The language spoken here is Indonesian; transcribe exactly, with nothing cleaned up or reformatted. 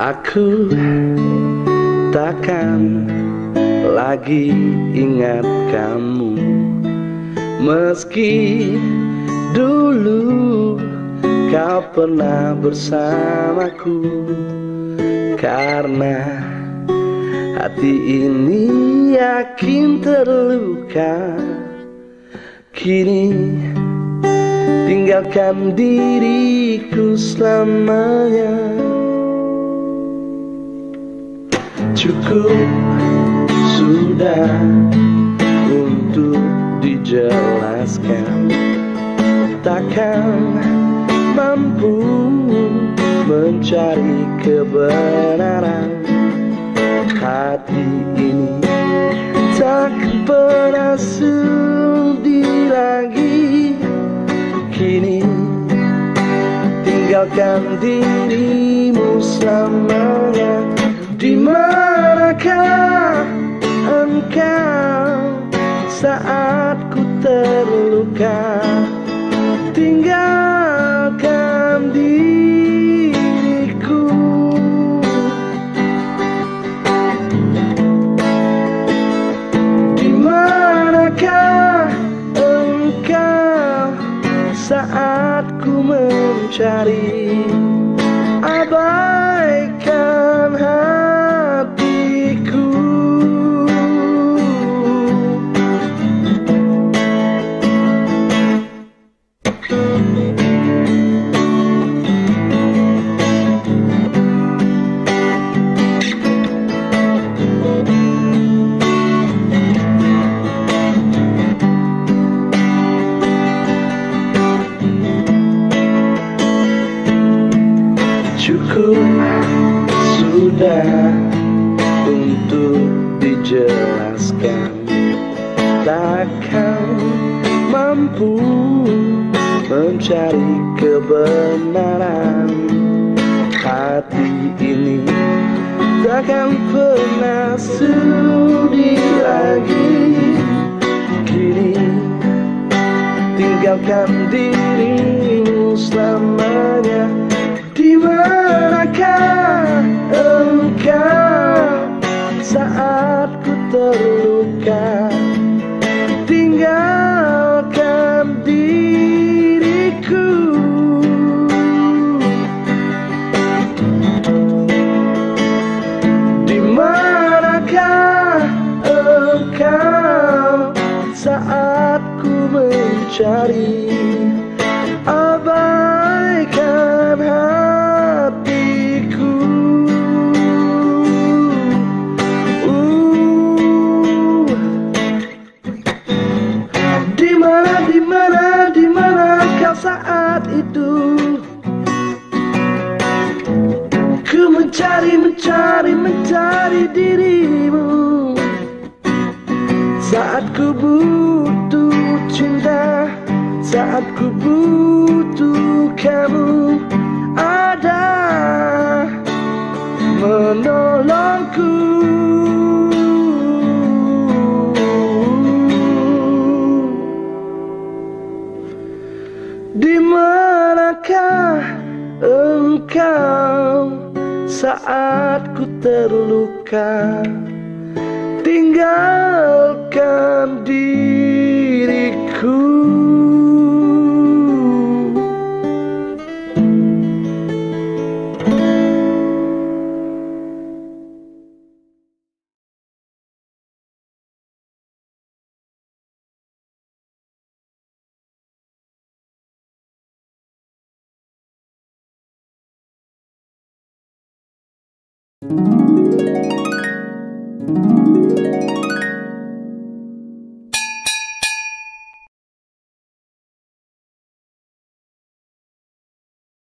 Aku takkan lagi ingat kamu, meski dulu kau pernah bersamaku. Karena hati ini yakin terluka, kini tinggalkan diriku selamanya. Cukup sudah untuk dijelaskan, takkan mampu mencari kebenaran. Hati ini tak pernah sudi lagi, kini tinggalkan dirimu selamanya. Di manakah engkau saat ku terluka? Tinggalkan diriku. Di manakah engkau saat ku mencari? Abaikan hatiku. Cukup sudah untuk dijelaskan, takkan mampu mencari kebenaran. Hati ini takkan pernah sudi lagi, kini tinggalkan dirimu selamanya. Di manakah engkau saat ku terluka? Tinggalkan diriku. Di manakah engkau saat ku mencari? Abaikan hatiku. uh. Di mana, di mana, di mana kau saat itu? Ku mencari, mencari, mencari dirimu. Saat ku butuh cinta, saat ku butuh kamu, ada menolongku. Di manakah engkau saat ku terluka? Tinggalkan diriku.